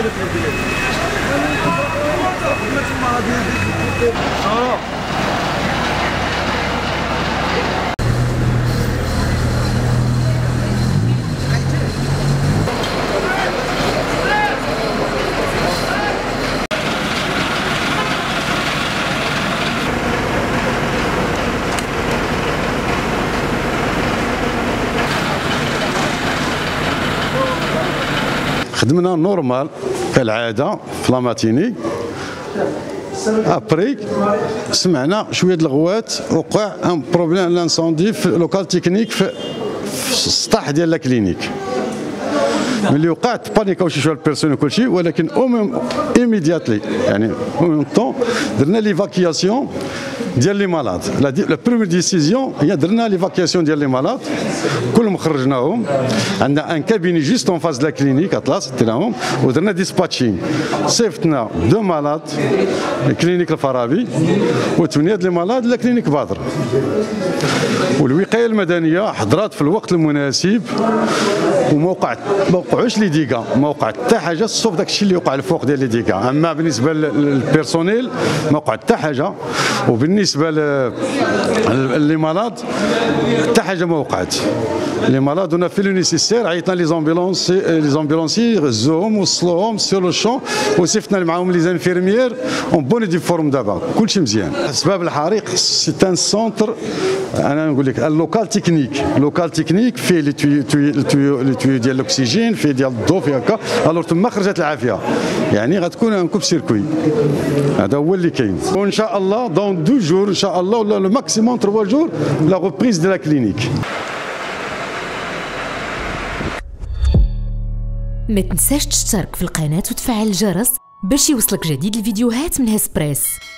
خدمنا نورمال كالعاده في لاماتيني. ابري سمعنا شويه الغوات، وقع ان بروبليم لانسوندي في لوكال تكنيك في السطح ديال لا كلينيك. ملي وقعت بانيكاو شويه البيرسون وكلشي، ولكن ايميدياتلي يعني او ميم طون درنا ليفاكياسيون ديال لي مالاد. لا بروميير ديسيزيون هي درنا ليفاكياسيون ديال لي مالاد، كلهم خرجناهم. عندنا ان كابيني جوست اون فاز لا كلينيك اطلاس ديناهم، ودرنا ديسباتشين. صيفطنا دو مالاد لكلينيك الفارابي، وثمانيه ديال لي مالاد لا كلينيك بدر. والوقايه المدنيه حضرات في الوقت المناسب، وما وقعوش لي ديكا، ما وقع حتى حاجه صوف داك الشيء اللي وقع الفوق ديال لي ديكا. اما بالنسبه للبيرسونيل ما وقع حتى حاجه، وبالنسبه لي مالاد حتى حاجه ما وقعت. لي مالاد انا في لو نيسيسير، عيطنا لي زامبيلونسي غزوهم وصلوهم سور لو شون، وصيفطنا معاهم لي زانفيرميير اون بون دي فورم. دابا كلشي مزيان. اسباب الحريق سي ان سونتر، انا نقول لك اللوكال تكنيك فيه لي تويو ديال الاكسجين، فيه ديال الضو، فيه هكا. الوغ تما خرجت العافيه، يعني غتكون ان كوب سيركوي. هذا هو اللي كاين. وان شاء الله دون 2 جور ان شاء الله، ولا لو ماكسيموم 3 جور لا ريبريز دو لا كلينيك. ما تنساش تشترك في القناة وتفعل الجرس باش يوصلك جديد الفيديوهات من هسبريس.